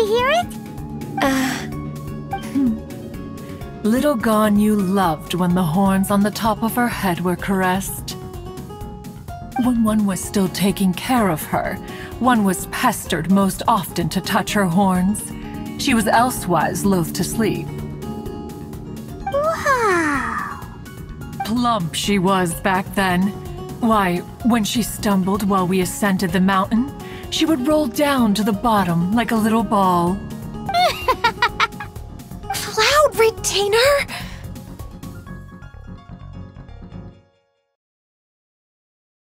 to hear it? Little Ganyu loved when the horns on the top of her head were caressed. When one was still taking care of her, one was pestered most often to touch her horns. She was elsewise loath to sleep. Wow! Plump she was back then. Why, when she stumbled while we ascended the mountain, she would roll down to the bottom like a little ball. Cloud Retainer?